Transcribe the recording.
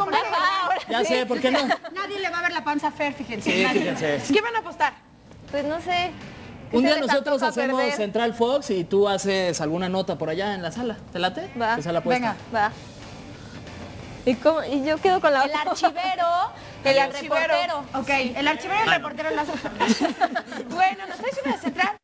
comprar. Ya sé, ¿por qué no? Nadie le va a ver la panza a Fer, fíjense. Sí, fíjense. ¿Qué van a apostar? Pues no sé. Un ¿Qué día se les nosotros antoja hacemos perder? Central Fox y tú haces alguna nota por allá en la sala. ¿Te late? Va. Que sea la apuesta. Venga. Va. ¿Y yo quedo con la El archivero y El el archivero. reportero. Ok, el archivero y el reportero en la sala. Bueno, nos traes una de Central.